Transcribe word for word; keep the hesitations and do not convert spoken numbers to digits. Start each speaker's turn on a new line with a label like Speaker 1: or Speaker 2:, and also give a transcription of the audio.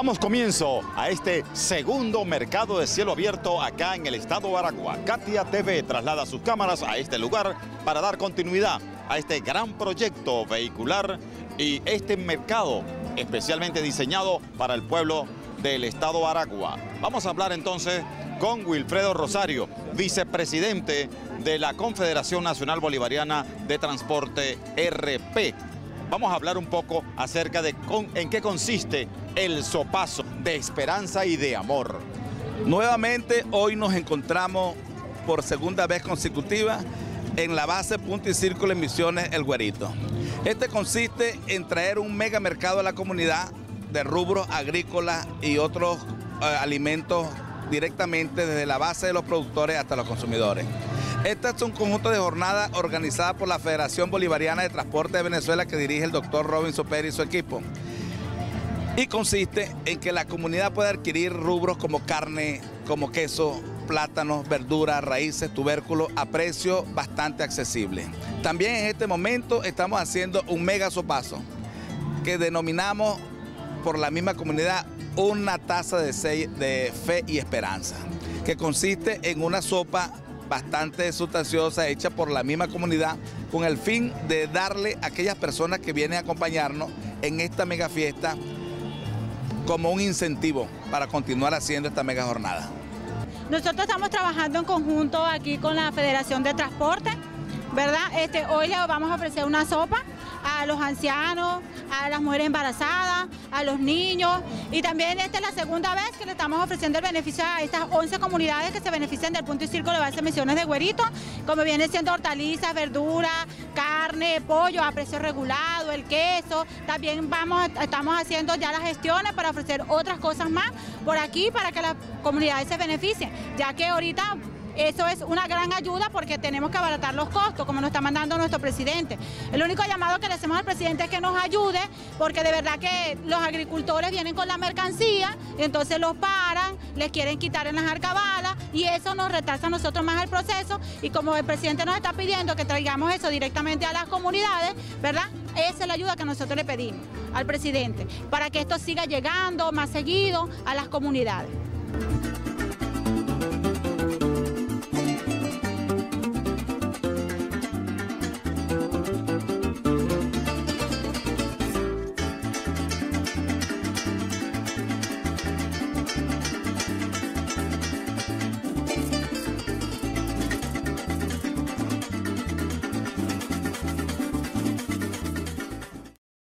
Speaker 1: Damos comienzo a este segundo mercado de cielo abierto acá en el estado de Aragua. Katia T V traslada sus cámaras a este lugar para dar continuidad a este gran proyecto vehicular y este mercado especialmente diseñado para el pueblo del estado de Aragua. Vamos a hablar entonces con Wilfredo Rosario, vicepresidente de la Confederación Nacional Bolivariana de Transporte R P. Vamos a hablar un poco acerca de con, en qué consiste el sopazo de esperanza y de amor.
Speaker 2: Nuevamente hoy nos encontramos por segunda vez consecutiva en la base Punto y Círculo en Misiones El Güerito. Este consiste en traer un mega mercado a la comunidad de rubros agrícolas y otros eh, alimentos directamente desde la base de los productores hasta los consumidores. Este es un conjunto de jornadas organizada por la Federación Bolivariana de Transporte de Venezuela que dirige el doctor Robinson Pérez y su equipo. Y consiste en que la comunidad pueda adquirir rubros como carne, como queso, plátanos, verduras, raíces, tubérculos a precio bastante accesible. También en este momento estamos haciendo un mega sopazo que denominamos por la misma comunidad una taza de, de fe y esperanza, que consiste en una sopa bastante sustanciosa hecha por la misma comunidad con el fin de darle a aquellas personas que vienen a acompañarnos en esta mega fiesta como un incentivo para continuar haciendo esta mega jornada.
Speaker 3: Nosotros estamos trabajando en conjunto aquí con la Federación de Transporte, ¿verdad? Este, hoy le vamos a ofrecer una sopa a los ancianos, a las mujeres embarazadas, a los niños, y también esta es la segunda vez que le estamos ofreciendo el beneficio a estas once comunidades que se benefician del Punto y Círculo de Base Misiones de Güerito, como viene siendo hortalizas, verduras, carne, pollo a precio regulado, el queso. También vamos, estamos haciendo ya las gestiones para ofrecer otras cosas más por aquí para que las comunidades se beneficien, ya que ahorita eso es una gran ayuda porque tenemos que abaratar los costos, como nos está mandando nuestro presidente. El único llamado que le hacemos al presidente es que nos ayude, porque de verdad que los agricultores vienen con la mercancía, y entonces los paran, les quieren quitar en las arcabalas, y eso nos retrasa a nosotros más el proceso, y como el presidente nos está pidiendo que traigamos eso directamente a las comunidades, ¿verdad? Esa es la ayuda que nosotros le pedimos al presidente, para que esto siga llegando más seguido a las comunidades.